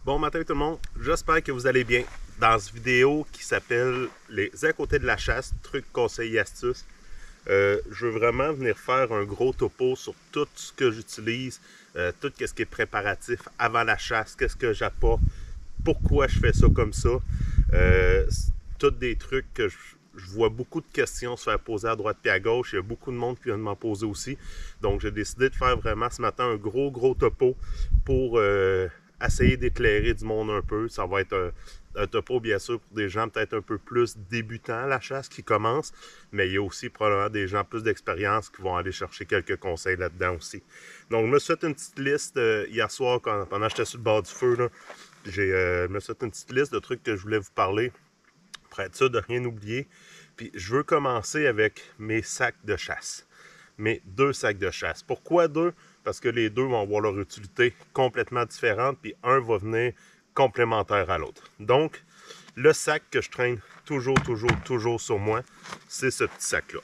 Bon matin tout le monde, j'espère que vous allez bien. Dans cette vidéo qui s'appelle les à côté de la chasse, trucs, conseils et astuces, je veux vraiment venir faire un gros topo sur tout ce que j'utilise, tout ce qui est préparatif avant la chasse, qu'est-ce que j'apporte, pourquoi je fais ça comme ça. Tous des trucs que je vois beaucoup de questions se faire poser à droite et à gauche. Il y a beaucoup de monde qui vient de m'en poser aussi. Donc j'ai décidé de faire vraiment ce matin un gros topo pour essayer d'éclairer du monde un peu. Ça va être un topo bien sûr pour des gens peut-être un peu plus débutants à la chasse qui commencent, mais il y a aussi probablement des gens plus d'expérience qui vont aller chercher quelques conseils là-dedans aussi. Donc je me suis fait une petite liste hier soir pendant que j'étais sur le bord du feu. Là, je me suis fait une petite liste de trucs que je voulais vous parler pour être sûr de rien oublier. Puis je veux commencer avec mes sacs de chasse. Mes 2 sacs de chasse. Pourquoi 2? Parce que les 2 vont avoir leur utilité complètement différente, puis un va venir complémentaire à l'autre. Donc, le sac que je traîne toujours sur moi, c'est ce petit sac-là.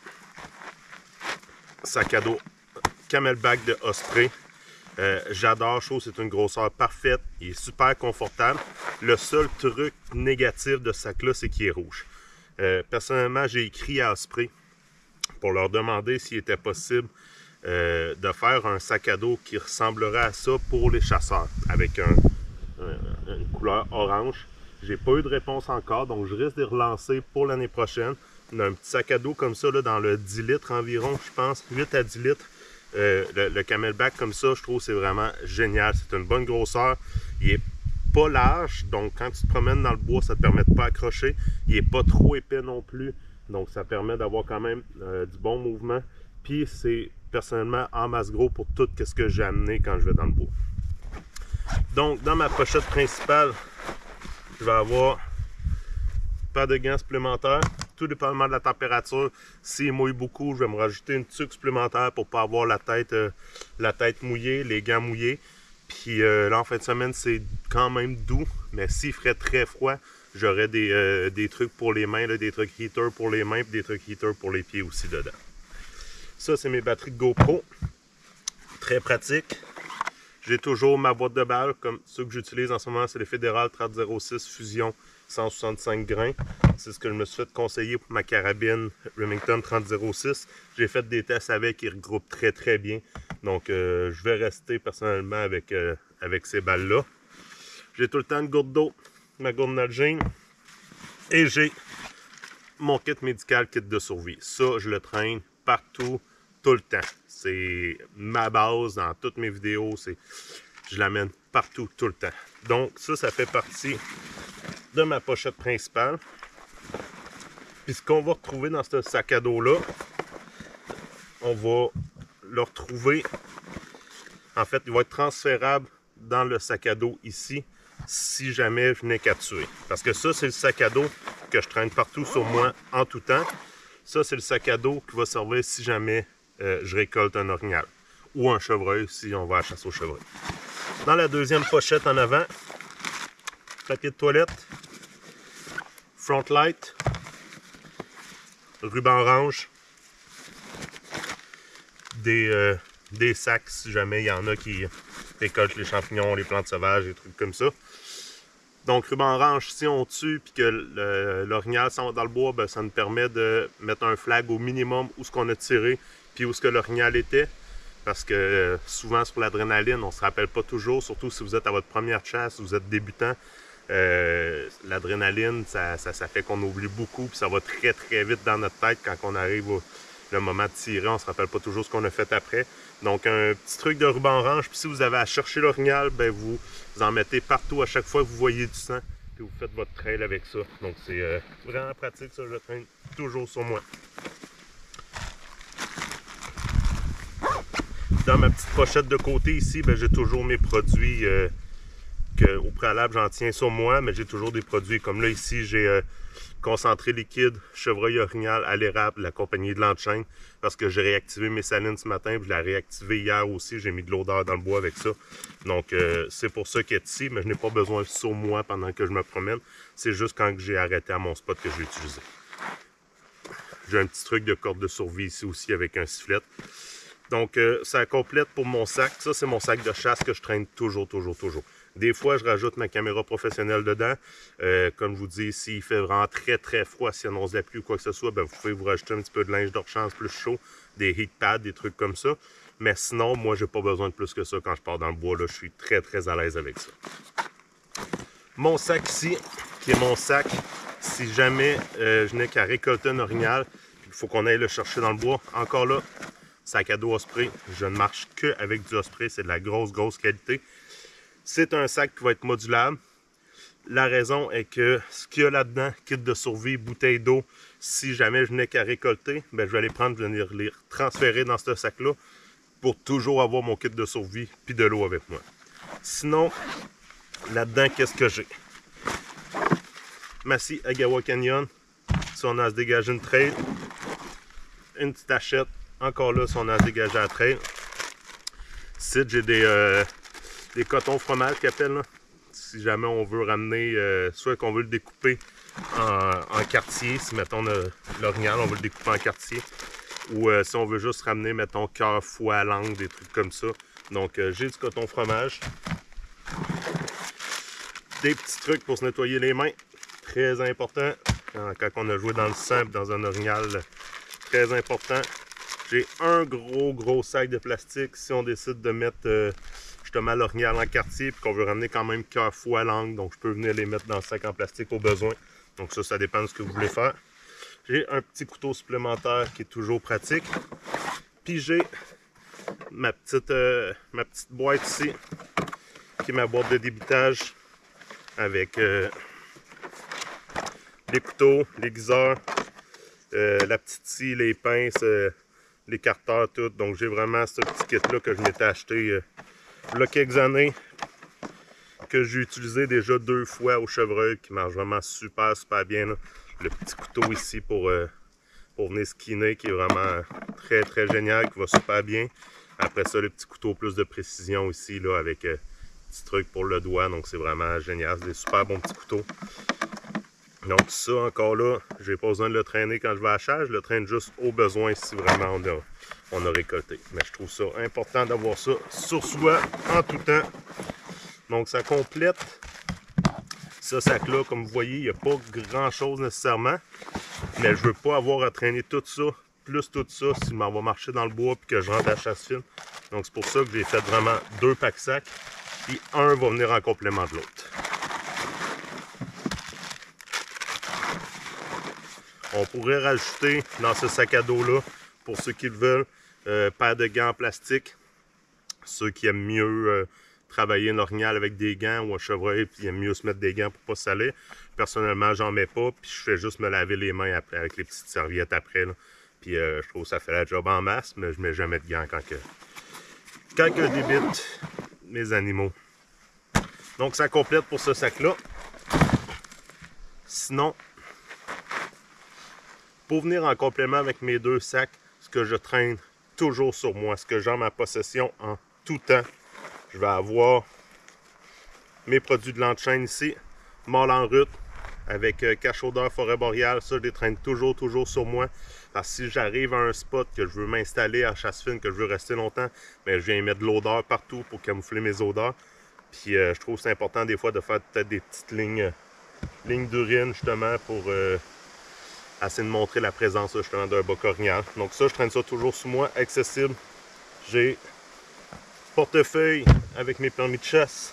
Sac à dos Camelback de Osprey. J'adore, je trouve que c'est une grosseur parfaite. Il est super confortable. Le seul truc négatif de ce sac-là, c'est qu'il est rouge. Personnellement, j'ai écrit à Osprey pour leur demander s'il était possible de faire un sac à dos qui ressemblerait à ça pour les chasseurs, avec une couleur orange. J'ai pas eu de réponse encore, donc je risque de relancer pour l'année prochaine. On a un petit sac à dos comme ça, là, dans le 10 litres environ, je pense, 8 à 10 litres. Le Camelback comme ça, je trouve que c'est vraiment génial. C'est une bonne grosseur. Il est pas large, donc quand tu te promènes dans le bois, ça te permet de pas accrocher. Il est pas trop épais non plus, donc ça permet d'avoir quand même du bon mouvement. Puis c'est personnellement en masse gros pour tout ce que j'ai amené quand je vais dans le bois. Donc dans ma pochette principale, je vais avoir une paire de gants supplémentaires. Tout dépendamment de la température. S'il mouille beaucoup, je vais me rajouter une tuque supplémentaire pour ne pas avoir la tête mouillée, les gants mouillés. Puis là, en fin de semaine, c'est quand même doux. Mais s'il ferait très froid, j'aurais des trucs pour les mains, là, des trucs heater pour les mains et des trucs heater pour les pieds aussi dedans. Ça, c'est mes batteries de GoPro. Très pratique. J'ai toujours ma boîte de balles, comme ceux que j'utilise en ce moment, c'est les Fédéral 3006 Fusion 165 grains. C'est ce que je me suis fait conseiller pour ma carabine Remington 3006. J'ai fait des tests avec, ils regroupent très bien. Donc je vais rester personnellement avec ces balles-là. J'ai tout le temps une gourde d'eau, ma gourde Nalgene. Et j'ai mon kit médical, kit de survie. Ça, je le traîne partout, tout le temps. C'est ma base dans toutes mes vidéos. Je l'amène partout, tout le temps. Donc ça fait partie de ma pochette principale. Puis ce qu'on va retrouver dans ce sac à dos-là, on va le retrouver. En fait, il va être transférable dans le sac à dos ici, si jamais je n'ai qu'à tuer. Parce que ça, c'est le sac à dos que je traîne partout sur moi en tout temps. Ça, c'est le sac à dos qui va servir si jamais je récolte un orignal. Ou un chevreuil, si on va à la chasse au chevreuil. Dans la deuxième pochette en avant, papier de toilette, front light, ruban orange, des sacs si jamais il y en a qui récoltent les champignons, les plantes sauvages, des trucs comme ça. Donc ruban orange, si on tue et que l'orignal s'en va dans le bois, ben, ça nous permet de mettre un flag au minimum où ce qu'on a tiré puis où ce que l'orignal était. Parce que souvent sur l'adrénaline, on ne se rappelle pas toujours, surtout si vous êtes à votre première chasse, si vous êtes débutant. L'adrénaline, ça fait qu'on oublie beaucoup, puis ça va très vite dans notre tête quand on arrive le moment de tirer, on ne se rappelle pas toujours ce qu'on a fait après. Donc un petit truc de ruban orange, puis si vous avez à chercher l'orignal, ben vous en mettez partout à chaque fois que vous voyez du sang, puis vous faites votre trail avec ça. Donc c'est vraiment pratique, ça, je le traîne toujours sur moi. Dans ma petite pochette de côté ici, ben, j'ai toujours mes produits au préalable j'en tiens sur moi, mais j'ai toujours des produits comme là ici, j'ai concentré liquide chevreuil orignal à l'érable de la compagnie de l'Enchaîne parce que j'ai réactivé mes salines ce matin, puis je l'ai réactivé hier aussi, j'ai mis de l'odeur dans le bois avec ça. Donc c'est pour ça qu'il est ici, mais je n'ai pas besoin sur moi pendant que je me promène, c'est juste quand j'ai arrêté à mon spot que je l'ai utilisé. J'ai un petit truc de corde de survie ici aussi avec un sifflet. Donc, ça complète pour mon sac. Ça, c'est mon sac de chasse que je traîne toujours. Des fois, je rajoute ma caméra professionnelle dedans. Comme je vous dis, s'il fait vraiment très très froid, s'il annonce la pluie ou quoi que ce soit, ben, vous pouvez vous rajouter un petit peu de linge de rechange plus chaud, des heat pads, des trucs comme ça. Mais sinon, moi, j'ai pas besoin de plus que ça quand je pars dans le bois. Là, je suis très très à l'aise avec ça. Mon sac ici, qui est mon sac, si jamais je n'ai qu'à récolter un orignal, il faut qu'on aille le chercher dans le bois. Encore là, sac à dos Osprey, je ne marche que avec du Osprey, c'est de la grosse qualité. C'est un sac qui va être modulable. La raison est que ce qu'il y a là-dedans, kit de survie, bouteille d'eau, si jamais je n'ai qu'à récolter, ben, je vais les prendre, je vais venir les transférer dans ce sac-là pour toujours avoir mon kit de survie puis de l'eau avec moi. Sinon, là-dedans, qu'est-ce que j'ai? Ma scie Agawa Canyon, si on a à se dégager une trail. Une petite hachette, encore là, si on a à se dégager à la trail. Ici, j'ai des cotons fromage qu'ils appellent, là. Si jamais on veut ramener, soit qu'on veut le découper en quartier, si mettons l'orignal, on veut le découper en quartier, ou si on veut juste ramener, mettons, cœur, foie, langue, des trucs comme ça. Donc, j'ai du coton fromage. Des petits trucs pour se nettoyer les mains, très important. Quand on a joué dans le sang, dans un orignal, très important. J'ai un gros sac de plastique si on décide de mettre justement l'orignal en quartier et qu'on veut ramener quand même cœur, foie, langue. Donc, je peux venir les mettre dans le sac en plastique au besoin. Donc, ça dépend de ce que vous voulez faire. J'ai un petit couteau supplémentaire qui est toujours pratique. Puis, j'ai ma petite boîte ici, qui est ma boîte de débitage avec les couteaux, les guiseurs, la petite scie, les pinces, les carteurs, tout. Donc, j'ai vraiment ce petit kit-là que je m'étais acheté il y a quelques années, que j'ai utilisé déjà 2 fois au chevreuil, qui marche vraiment super bien. Là. Le petit couteau ici pour venir skinner, qui est vraiment très génial, qui va super bien. Après ça, le petit couteau plus de précision ici, là, avec petit truc pour le doigt. Donc, c'est vraiment génial. C'est des super bons petits couteaux. Donc, ça, encore là, j'ai pas besoin de le traîner quand je vais à la charge. Je le traîne juste au besoin si vraiment on a récolté. Mais je trouve ça important d'avoir ça sur soi en tout temps. Donc, ça complète ce sac-là. Comme vous voyez, il n'y a pas grand-chose nécessairement. Mais je veux pas avoir à traîner tout ça, plus tout ça, si je m'en vais marcher dans le bois et que je rentre à la chasse fine. Donc, c'est pour ça que j'ai fait vraiment 2 packs sacs. Puis, un va venir en complément de l'autre. On pourrait rajouter dans ce sac à dos-là, pour ceux qui le veulent, paire de gants en plastique. Ceux qui aiment mieux travailler un orignal avec des gants ou un chevreuil, puis ils aiment mieux se mettre des gants pour pas se salir. Personnellement, j'en mets pas, puis je fais juste me laver les mains après avec les petites serviettes après. Là. Puis je trouve que ça fait la job en masse, mais je mets jamais de gants quand je débite mes animaux. Donc ça complète pour ce sac-là. Sinon, pour venir en complément avec mes 2 sacs, ce que je traîne toujours sur moi, ce que j'ai en ma possession en tout temps, je vais avoir mes produits de l'enchaîne ici, mâle en rut, avec cache-odeur forêt boréale, ça je les traîne toujours sur moi. Parce que si j'arrive à un spot que je veux m'installer à chasse fine, que je veux rester longtemps, mais je viens y mettre de l'odeur partout pour camoufler mes odeurs. Puis je trouve que c'est important des fois de faire peut-être des petites lignes d'urine justement pour essayer de montrer la présence justement d'un boc orignal. Donc ça, je traîne ça toujours sous moi, accessible. J'ai portefeuille avec mes permis de chasse.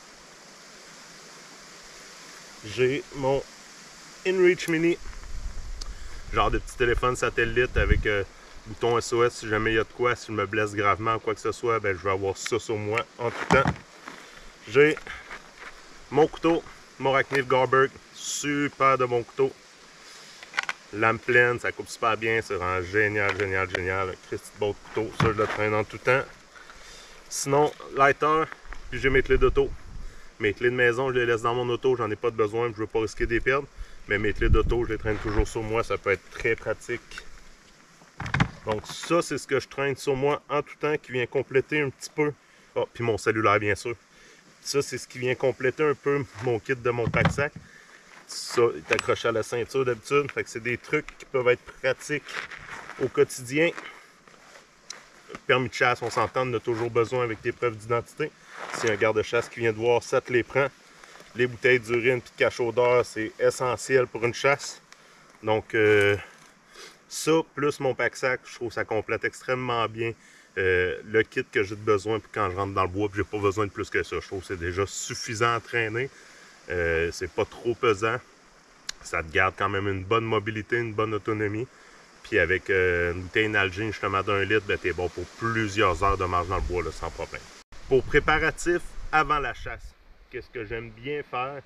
J'ai mon InReach Mini, genre de petit téléphone satellite avec bouton SOS si jamais il y a de quoi, si je me blesse gravement ou quoi que ce soit, ben, je vais avoir ça sur moi en tout temps. J'ai mon couteau, mon Arachnif Garberg, super de bon couteau. Lame pleine, ça coupe super bien, c'est vraiment génial. Un Christy de beau couteau, ça je le traîne en tout temps. Sinon, lighter, puis j'ai mes clés d'auto. Mes clés de maison, je les laisse dans mon auto, j'en ai pas de besoin, je veux pas risquer de les perdre. Mais mes clés d'auto, je les traîne toujours sur moi, ça peut être très pratique. Donc ça, c'est ce que je traîne sur moi en tout temps, qui vient compléter un petit peu. Oh, puis mon cellulaire, bien sûr. Ça, c'est ce qui vient compléter un peu mon kit de mon pack-sac. Ça est accroché à la ceinture d'habitude. Fait que c'est des trucs qui peuvent être pratiques au quotidien. Permis de chasse, on s'entend, on a toujours besoin avec tes preuves d'identité. Si un garde-chasse qui vient de voir, ça te les prend. Les bouteilles d'urine et de cache-odeur, c'est essentiel pour une chasse. Donc, ça, plus mon pack-sac, je trouve que ça complète extrêmement bien le kit que j'ai besoin pour quand je rentre dans le bois. J'ai pas besoin de plus que ça. Je trouve que c'est déjà suffisant à traîner. C'est pas trop pesant. Ça te garde quand même une bonne mobilité, une bonne autonomie. Puis avec une bouteille Nalgene justement d'1 litre, ben, t'es bon pour plusieurs heures de marche dans le bois là, sans problème. Pour préparatifs avant la chasse, qu'est-ce que j'aime bien faire?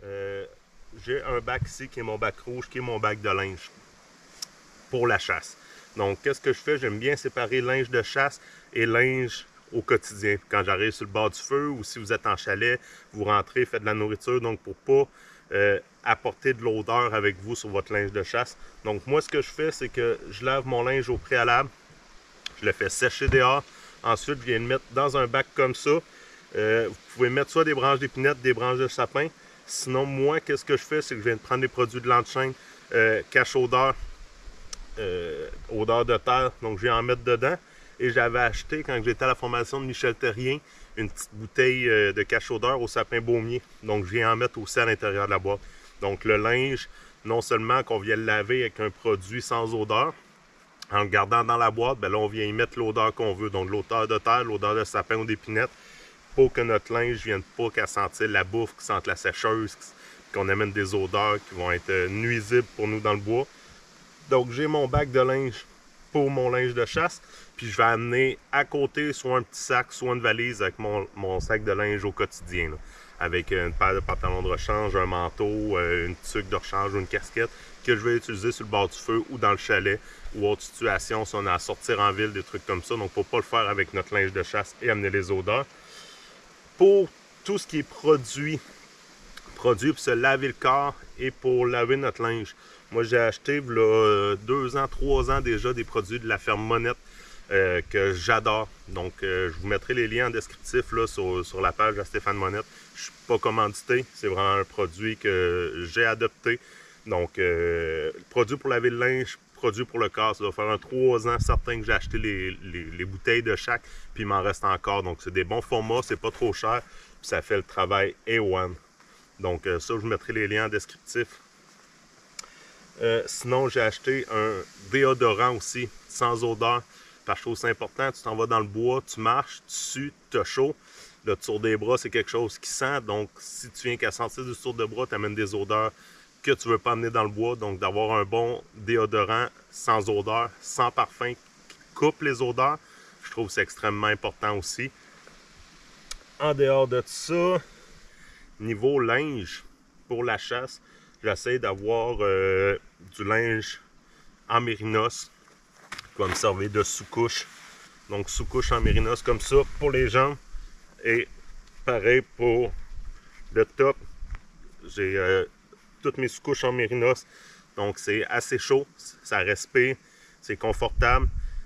J'ai un bac ici qui est mon bac rouge, qui est mon bac de linge pour la chasse. Donc, qu'est-ce que je fais? J'aime bien séparer linge de chasse et linge au quotidien. Quand j'arrive sur le bord du feu ou si vous êtes en chalet, vous rentrez, faites de la nourriture. Donc, pour pas apporter de l'odeur avec vous sur votre linge de chasse. Donc, moi, ce que je fais, c'est que je lave mon linge au préalable. Je le fais sécher dehors. Ensuite, je viens le mettre dans un bac comme ça. Vous pouvez mettre soit des branches d'épinette, des branches de sapin. Sinon, moi, qu'est-ce que je fais? C'est que je viens de prendre des produits de l'enchaîne, cache-odeur, odeur de terre. Donc, je viens en mettre dedans. Et j'avais acheté, quand j'étais à la formation de Michel Terrien, une petite bouteille de cache-odeur au sapin baumier. Donc, je viens en mettre aussi à l'intérieur de la boîte. Donc, le linge, non seulement qu'on vient le laver avec un produit sans odeur, en le gardant dans la boîte, ben là, on vient y mettre l'odeur qu'on veut. Donc, l'odeur de terre, l'odeur de sapin ou d'épinette, pour que notre linge ne vienne pas qu'à sentir la bouffe, qui sente la sécheuse, qu'on amène des odeurs qui vont être nuisibles pour nous dans le bois. Donc, j'ai mon bac de linge pour mon linge de chasse. Puis je vais amener à côté soit un petit sac, soit une valise avec mon sac de linge au quotidien. Là, avec une paire de pantalons de rechange, un manteau, une tuque de rechange ou une casquette que je vais utiliser sur le bord du feu ou dans le chalet ou autre situation si on a à sortir en ville, des trucs comme ça. Donc, il ne faut pas le faire avec notre linge de chasse et amener les odeurs. Pour tout ce qui est produit pour se laver le corps et pour laver notre linge. Moi, j'ai acheté là, 2 ans, 3 ans déjà des produits de la ferme Monette que j'adore. Donc, je vous mettrai les liens en descriptif là, sur la page de Stéphane Monette. Je ne suis pas commandité, c'est vraiment un produit que j'ai adopté. Donc, produit pour laver le linge, produit pour le corps, ça doit faire 3 ans certain que j'ai acheté les bouteilles de chaque, puis il m'en reste encore. Donc, c'est des bons formats, c'est pas trop cher, puis ça fait le travail A1. Donc, ça, je vous mettrai les liens en descriptif. Sinon, j'ai acheté un déodorant aussi, sans odeur. Parce que c'est important, tu t'en vas dans le bois, tu marches, tu sues, tu as chaud. Le tour des bras, c'est quelque chose qui sent. Donc, si tu viens qu'à sentir du tour de bras, tu amènes des odeurs que tu ne veux pas amener dans le bois. Donc, d'avoir un bon déodorant sans odeur, sans parfum, qui coupe les odeurs, je trouve que c'est extrêmement important aussi. En dehors de ça, niveau linge, pour la chasse, j'essaie d'avoir du linge en mérinos qui va me servir de sous-couche. Donc sous-couche en mérinos comme ça pour les jambes. Et pareil pour le top. J'ai toutes mes sous-couches en mérinos. Donc c'est assez chaud, ça respire, c'est confortable.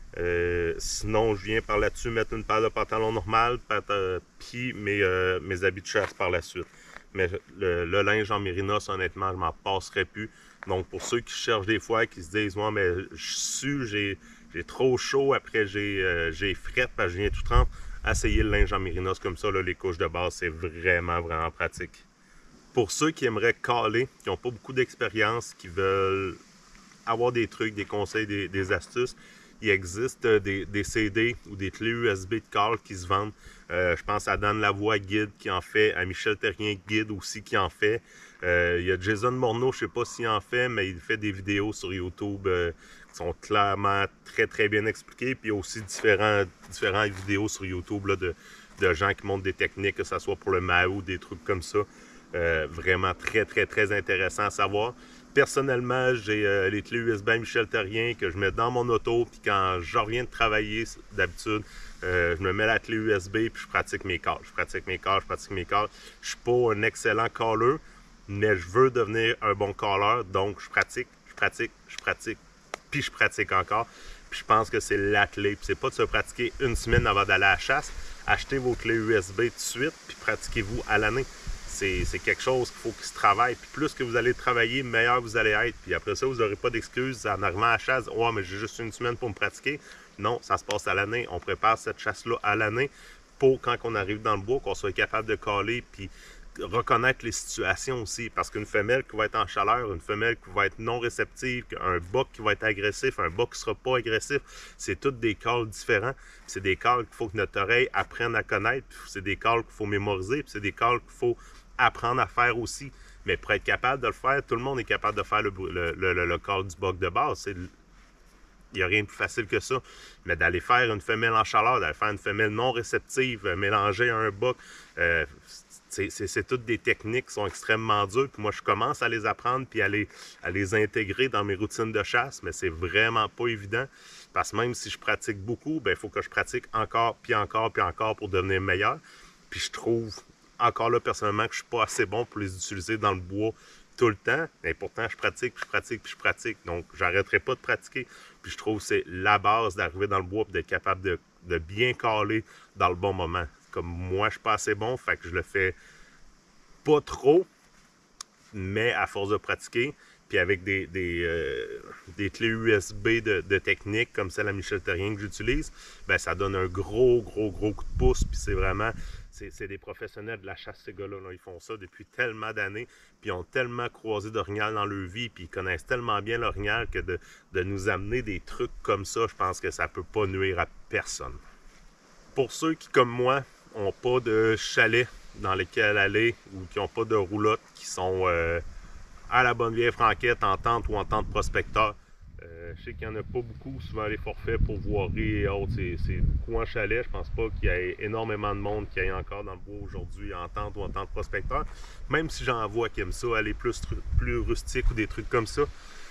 Sinon, je viens par là-dessus mettre une paire de pantalons normales, puis mes habits de chasse par la suite. Mais le linge en mérinos, honnêtement, je m'en passerai plus. Donc, pour ceux qui cherchent des fois, qui se disent « Ouais, mais je sue, j'ai trop chaud, après j'ai frette, parce que je viens tout trempe », essayez le linge en mérinos comme ça, là, les couches de base, c'est vraiment, vraiment pratique. Pour ceux qui aimeraient caler, qui n'ont pas beaucoup d'expérience, qui veulent avoir des trucs, des conseils, des astuces, il existe des CD ou des clés USB de call qui se vendent. Je pense à Dan Lavoie Guide qui en fait, à Michel Terrien Guide aussi qui en fait. Il y a Jason Morneau, je ne sais pas s'il en fait, mais il fait des vidéos sur YouTube qui sont clairement très très bien expliquées. Puis il y a aussi différentes vidéos sur YouTube là, de gens qui montrent des techniques, que ce soit pour le Mahou, des trucs comme ça. Vraiment très très très intéressant à savoir. Personnellement, j'ai les clés USB Michel Terrien que je mets dans mon auto, puis quand je reviens de travailler, d'habitude, je me mets la clé USB, puis je pratique mes calls. Je pratique mes calls. Je ne suis pas un excellent caller, mais je veux devenir un bon caller, donc je pratique, puis je pratique encore. Puis je pense que c'est la clé. Puis c'est pas de se pratiquer une semaine avant d'aller à la chasse. Achetez vos clés USB tout de suite, puis pratiquez-vous à l'année. C'est quelque chose qu'il faut qu'il se travaille. Puis plus que vous allez travailler, meilleur vous allez être. Puis après ça, vous n'aurez pas d'excuses en arrivant à la chasse. « Ouais, mais j'ai juste une semaine pour me pratiquer. » Non, ça se passe à l'année. On prépare cette chasse-là à l'année pour quand on arrive dans le bois, qu'on soit capable de caler, puis reconnaître les situations aussi. Parce qu'une femelle qui va être en chaleur, une femelle qui va être non réceptive, un boc qui va être agressif, un boc qui ne sera pas agressif, c'est tous des calls différents. C'est des calls qu'il faut que notre oreille apprenne à connaître, c'est des calls qu'il faut mémoriser, puis c'est des calls qu'il faut apprendre à faire aussi. Mais pour être capable de le faire, tout le monde est capable de faire le call du boc de base. Il n'y a rien de plus facile que ça. Mais d'aller faire une femelle en chaleur, d'aller faire une femelle non réceptive, mélanger un boc, c'est toutes des techniques qui sont extrêmement dures. Puis moi, je commence à les apprendre puis à les intégrer dans mes routines de chasse, mais c'est vraiment pas évident. Parce que même si je pratique beaucoup, il faut que je pratique encore, puis encore, puis encore pour devenir meilleur. Puis je trouve encore là, personnellement, que je ne suis pas assez bon pour les utiliser dans le bois tout le temps. Mais pourtant, je pratique, puis je pratique, puis je pratique. Donc, j'arrêterai pas de pratiquer. Puis je trouve que c'est la base d'arriver dans le bois et d'être capable de bien caler dans le bon moment. Comme moi, je suis pas assez bon, fait que je le fais pas trop, mais à force de pratiquer, puis avec des clés USB de technique, comme celle à Michel Terrien que j'utilise, ça donne un gros coup de pouce, puis c'est vraiment... C'est des professionnels de la chasse, ces gars-là. Ils font ça depuis tellement d'années, puis ils ont tellement croisé d'orignal dans leur vie, puis ils connaissent tellement bien l'orignal que de nous amener des trucs comme ça, je pense que ça peut pas nuire à personne. Pour ceux qui, comme moi, n'ont pas de chalet dans lesquels aller ou qui n'ont pas de roulotte, qui sont à la bonne vieille franquette en tente ou en tente prospecteur, je sais qu'il n'y en a pas beaucoup. Souvent, les forfaits pour voirie et autres, c'est beaucoup en chalet. Je pense pas qu'il y ait énormément de monde qui aille encore dans le bois aujourd'hui en tente ou en tente prospecteur. Même si j'en vois qui aiment ça, aller plus rustique ou des trucs comme ça.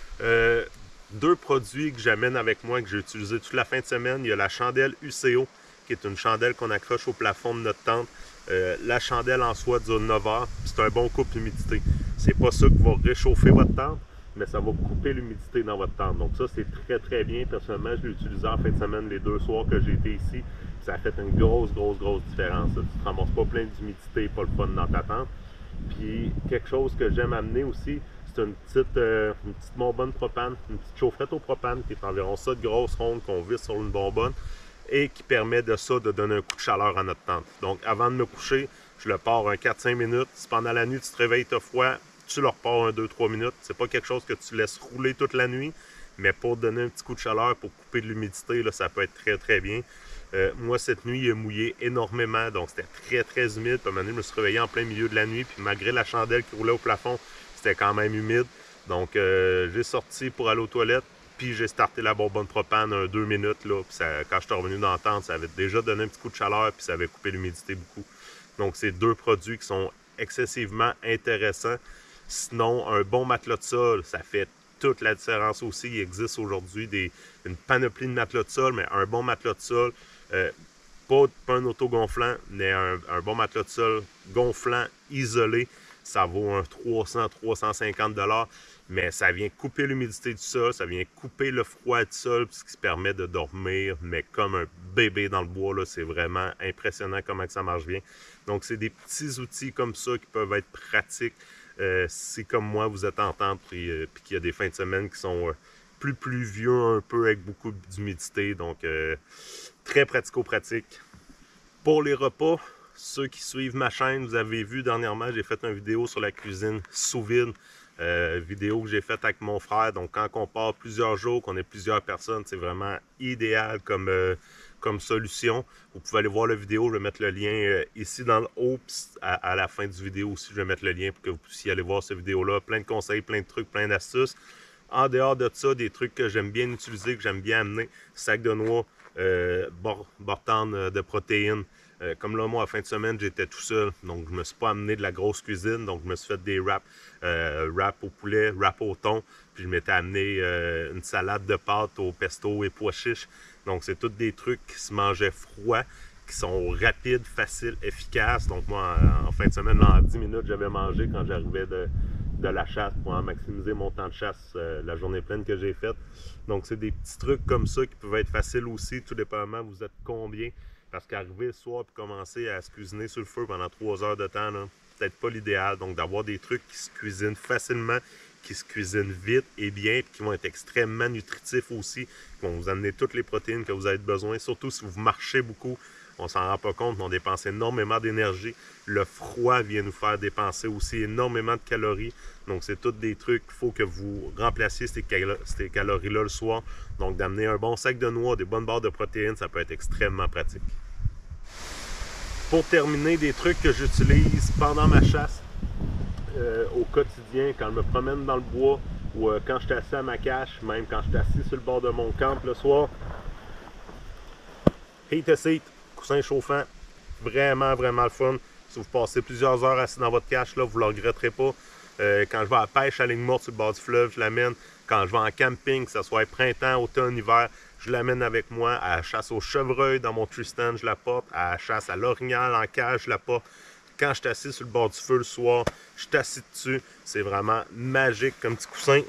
Deux produits que j'amène avec moi, que j'ai utilisé toute la fin de semaine. Il y a la chandelle UCO, qui est une chandelle qu'on accroche au plafond de notre tente. La chandelle en soi dure 9 heures. C'est un bon coupe d'humidité. C'est pas ça qui va réchauffer votre tente, mais ça va couper l'humidité dans votre tente. Donc ça, c'est très bien. Personnellement, je l'ai utilisé en fin de semaine les 2 soirs que j'ai été ici. Ça a fait une grosse différence. Tu ne te ramasses pas plein d'humidité, pas le fun dans ta tente. Puis quelque chose que j'aime amener aussi, c'est une petite bonbonne propane, une petite chaufferette au propane qui est environ ça de grosse ronde qu'on visse sur une bonbonne et qui permet de donner un coup de chaleur à notre tente. Donc avant de me coucher, je le pars un 4-5 minutes. Si pendant la nuit tu te réveilles, tu as froid, tu le repars un 2-3 minutes. C'est pas quelque chose que tu laisses rouler toute la nuit, mais pour donner un petit coup de chaleur, pour couper de l'humidité, ça peut être très bien. Moi, cette nuit, il a mouillé énormément, donc c'était très humide. Puis à un moment donné, je me suis réveillé en plein milieu de la nuit, puis malgré la chandelle qui roulait au plafond, c'était quand même humide. Donc, j'ai sorti pour aller aux toilettes, puis j'ai starté la bonbonne propane un 2 minutes. Là, puis quand je suis revenu dans la tente, ça avait déjà donné un petit coup de chaleur, puis ça avait coupé l'humidité beaucoup. Donc, c'est deux produits qui sont excessivement intéressants. Sinon, un bon matelas de sol, ça fait toute la différence aussi. Il existe aujourd'hui une panoplie de matelas de sol, mais un bon matelas de sol, pas un autogonflant, mais un bon matelas de sol gonflant, isolé, ça vaut un 300-350 $, mais ça vient couper l'humidité du sol, ça vient couper le froid du sol, ce qui permet de dormir, mais comme un bébé dans le bois, c'est vraiment impressionnant comment ça marche bien. Donc, c'est des petits outils comme ça qui peuvent être pratiques. Si comme moi, vous êtes en tente puis qu'il y a des fins de semaine qui sont plus pluvieux un peu avec beaucoup d'humidité. Donc, très pratico-pratique. Pour les repas, ceux qui suivent ma chaîne, vous avez vu dernièrement, j'ai fait une vidéo sur la cuisine sous vide. Vidéo que j'ai faite avec mon frère. Donc, quand on part plusieurs jours, qu'on est plusieurs personnes, c'est vraiment idéal comme solution. Vous pouvez aller voir la vidéo, je vais mettre le lien ici dans le haut, à la fin du vidéo aussi, je vais mettre le lien pour que vous puissiez aller voir cette vidéo-là. Plein de conseils, plein de trucs, plein d'astuces. En dehors de ça, des trucs que j'aime bien utiliser, que j'aime bien amener, sac de noix, bortane de protéines. Comme là, moi, à fin de semaine, j'étais tout seul, donc je ne me suis pas amené de la grosse cuisine, donc je me suis fait des wraps, wrap au poulet, wrap au thon, puis je m'étais amené une salade de pâtes au pesto et pois chiches. Donc, c'est tous des trucs qui se mangeaient froid, qui sont rapides, faciles, efficaces. Donc, moi, en fin de semaine, là, en 10 minutes, j'avais mangé quand j'arrivais de la chasse pour en maximiser mon temps de chasse la journée pleine que j'ai faite. Donc, c'est des petits trucs comme ça qui peuvent être faciles aussi, tout dépendamment vous êtes combien. Parce qu'arriver le soir et commencer à se cuisiner sur le feu pendant 3 heures de temps, peut-être pas l'idéal. Donc, d'avoir des trucs qui se cuisinent facilement, qui se cuisinent vite et bien, et qui vont être extrêmement nutritifs aussi, qui vont vous amener toutes les protéines que vous avez besoin, surtout si vous marchez beaucoup. On s'en rend pas compte, mais on dépense énormément d'énergie. Le froid vient nous faire dépenser aussi énormément de calories. Donc, c'est tous des trucs qu'il faut que vous remplaciez ces calories-là le soir. Donc, d'amener un bon sac de noix, des bonnes barres de protéines, ça peut être extrêmement pratique. Pour terminer, des trucs que j'utilise pendant ma chasse au quotidien, quand je me promène dans le bois ou quand je suis assis à ma cache, même quand je suis assis sur le bord de mon camp le soir. Heat Seat, coussin chauffant, vraiment, vraiment le fun. Si vous passez plusieurs heures assis dans votre cache, là, vous ne le regretterez pas. Quand je vais à la pêche à ligne morte sur le bord du fleuve, je l'amène. Quand je vais en camping, que ce soit printemps, automne, hiver, je l'amène avec moi. À la chasse au chevreuil dans mon Tristan, je la porte. À la chasse à l'orignal en cage, je la porte. Quand je suis assis sur le bord du feu le soir, je suis assis dessus. C'est vraiment magique comme petit coussin.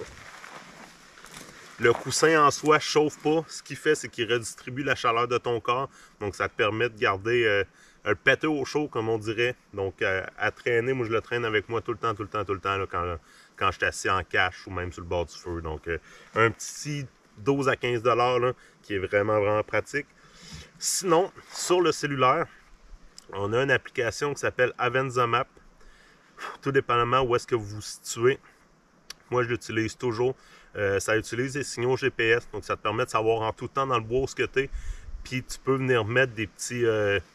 Le coussin en soi ne chauffe pas. Ce qu'il fait, c'est qu'il redistribue la chaleur de ton corps. Donc, ça te permet de garder un péteux au chaud, comme on dirait. Donc, à traîner, moi, je le traîne avec moi tout le temps, là, quand je suis assis en cache ou même sur le bord du feu. Donc, un petit 12 à 15 $ là, qui est vraiment, vraiment pratique. Sinon, sur le cellulaire, on a une application qui s'appelle Avenza Map. Tout dépendamment où est-ce que vous vous situez. Moi, je l'utilise toujours. Ça utilise des signaux GPS, donc ça te permet de savoir en tout temps dans le bois où ce que tu es. Puis tu peux venir mettre des petits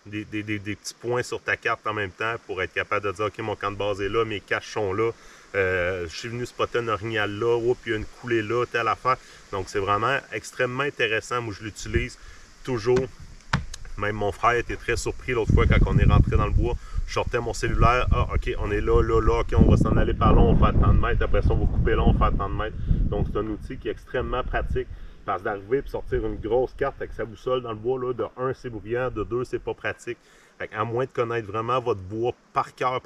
points sur ta carte en même temps pour être capable de dire OK, mon camp de base est là, mes caches sont là. Je suis venu spotter un orignal là, puis il y a une coulée là, telle affaire. Donc c'est vraiment extrêmement intéressant. Moi, je l'utilise toujours. Même mon frère était très surpris l'autre fois quand on est rentré dans le bois. Je sortais mon cellulaire. Ah, OK, on est là, OK, on va s'en aller par là, on va faire tant de mètres. Après ça, on va couper là, on va faire tant de mètres. Donc, c'est un outil qui est extrêmement pratique. Parce d'arriver et sortir une grosse carte avec sa boussole dans le bois, là, de 1, c'est bruyant, de 2, c'est pas pratique. Fait à moins de connaître vraiment votre bois par cœur,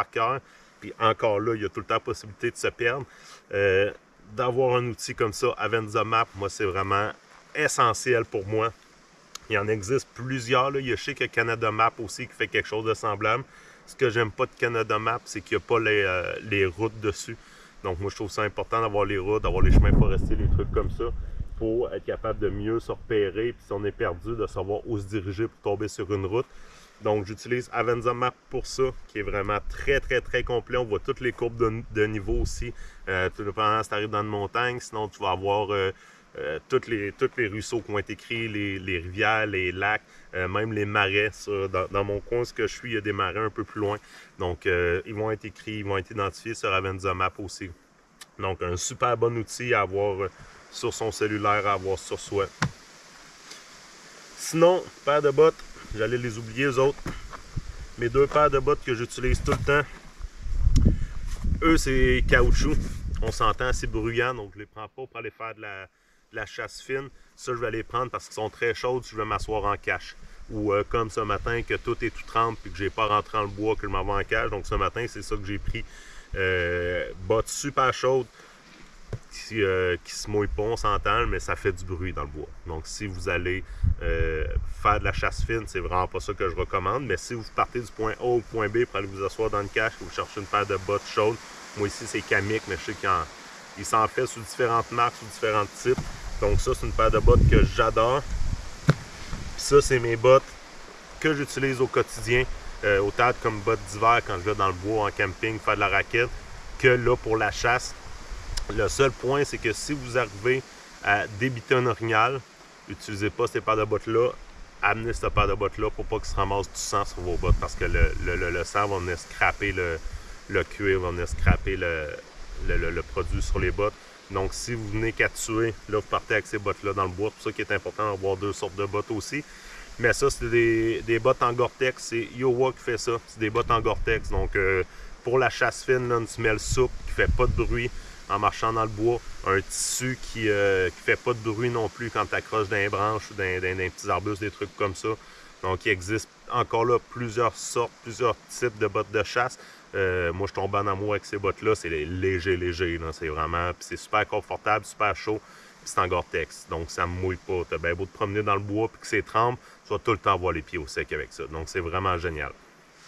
puis encore là, il y a tout le temps la possibilité de se perdre. D'avoir un outil comme ça, Avenza Map, moi, c'est vraiment essentiel pour moi. Il y en existe plusieurs. Là. Je sais qu'il y a Canada Map aussi qui fait quelque chose de semblable. Ce que j'aime pas de Canada Map, c'est qu'il n'y a pas les routes dessus. Donc moi, je trouve ça important d'avoir les routes, d'avoir les chemins forestiers, les trucs comme ça, pour être capable de mieux se repérer. Puis si on est perdu, de savoir où se diriger pour tomber sur une route. Donc j'utilise Avenza Map pour ça, qui est vraiment très, très, très complet. On voit toutes les courbes de niveau aussi. Tout dépendant si tu arrives dans une montagne, sinon tu vas avoir... tous les ruisseaux qui vont être écrits, les rivières, les lacs, même les marais. Dans mon coin, ce que je suis, il y a des marais un peu plus loin. Donc, ils vont être écrits, ils vont être identifiés sur Avenza Map aussi. Donc, un super bon outil à avoir sur son cellulaire, à avoir sur soi. Sinon, paire de bottes, j'allais les oublier, eux autres. Mes 2 paires de bottes que j'utilise tout le temps, eux, c'est caoutchouc. On s'entend assez bruyant, donc je ne les prends pas pour aller faire de la chasse fine. Ça, je vais les prendre parce qu'ils sont très chaudes si je vais m'asseoir en cache. Ou comme ce matin, que tout est tout trempe et que je n'ai pas rentré dans le bois, que je m'en vais en cache. Donc ce matin, c'est ça que j'ai pris. Bottes super chaudes qui se mouillent pas, on s'entend, mais ça fait du bruit dans le bois. Donc si vous allez faire de la chasse fine, c'est vraiment pas ça que je recommande. Mais si vous partez du point A au point B pour aller vous asseoir dans une cache et vous cherchez une paire de bottes chaudes, moi ici c'est Kamiq, mais je sais qu'il s'en fait sous différentes marques, sous différents types. Donc ça, c'est une paire de bottes que j'adore. Ça, c'est mes bottes que j'utilise au quotidien, autant comme bottes d'hiver quand je vais dans le bois, en camping, faire de la raquette, que là pour la chasse. Le seul point, c'est que si vous arrivez à débiter un orignal, n'utilisez pas ces paires de bottes-là, amenez cette paire de bottes-là pour pas qu'il se ramasse du sang sur vos bottes, parce que le sang va venir scraper le cuir, va venir scraper le produit sur les bottes. Donc, si vous venez qu'à tuer, là, vous partez avec ces bottes-là dans le bois. C'est pour ça qu'il est important d'avoir 2 sortes de bottes aussi. Mais ça, c'est des bottes en Gore-Tex. C'est Iowa qui fait ça. C'est des bottes en Gore-Tex. Donc, pour la chasse fine, là, une semelle souple qui fait pas de bruit en marchant dans le bois. Un tissu qui fait pas de bruit non plus quand tu accroches dans les branches ou dans les petits arbustes, des trucs comme ça. Donc, il existe encore là plusieurs sortes, plusieurs types de bottes de chasse. Moi, je tombe en amour avec ces bottes-là. C'est léger. C'est vraiment... c'est super confortable, super chaud. Puis c'est en Gore-Tex. Donc, ça ne mouille pas. Tu as bien beau te promener dans le bois puis que c'est trempe, tu vas tout le temps avoir les pieds au sec avec ça. Donc, c'est vraiment génial.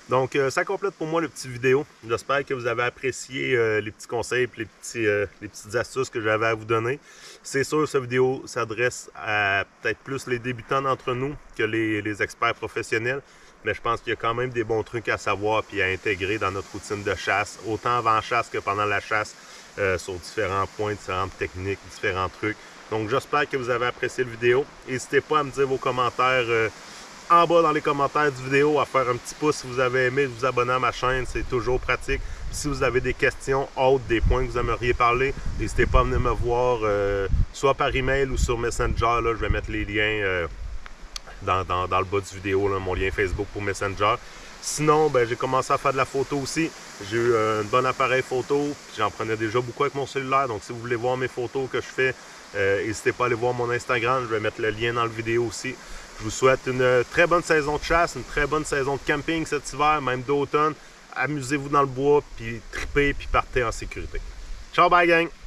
Donc, ça complète pour moi le petit vidéo. J'espère que vous avez apprécié les petits conseils et les petites astuces que j'avais à vous donner. C'est sûr, cette vidéo s'adresse à peut-être plus les débutants d'entre nous que les experts professionnels. Mais je pense qu'il y a quand même des bons trucs à savoir et à intégrer dans notre routine de chasse, autant avant chasse que pendant la chasse, sur différents points, différentes techniques, différents trucs. Donc, j'espère que vous avez apprécié la vidéo. N'hésitez pas à me dire vos commentaires en bas dans les commentaires du vidéo, à faire un petit pouce si vous avez aimé, vous abonner à ma chaîne, c'est toujours pratique. Puis si vous avez des questions autres, des points que vous aimeriez parler, n'hésitez pas à venir me voir, soit par email ou sur Messenger. Là, je vais mettre les liens dans le bas du vidéo, là, mon lien Facebook pour Messenger. Sinon, ben, j'ai commencé à faire de la photo aussi. J'ai eu un bon appareil photo, j'en prenais déjà beaucoup avec mon cellulaire. Donc si vous voulez voir mes photos que je fais, n'hésitez pas à aller voir mon Instagram, je vais mettre le lien dans la vidéo aussi. Je vous souhaite une très bonne saison de chasse, une très bonne saison de camping cet hiver, même d'automne. Amusez-vous dans le bois, puis tripez, puis partez en sécurité. Ciao, bye gang!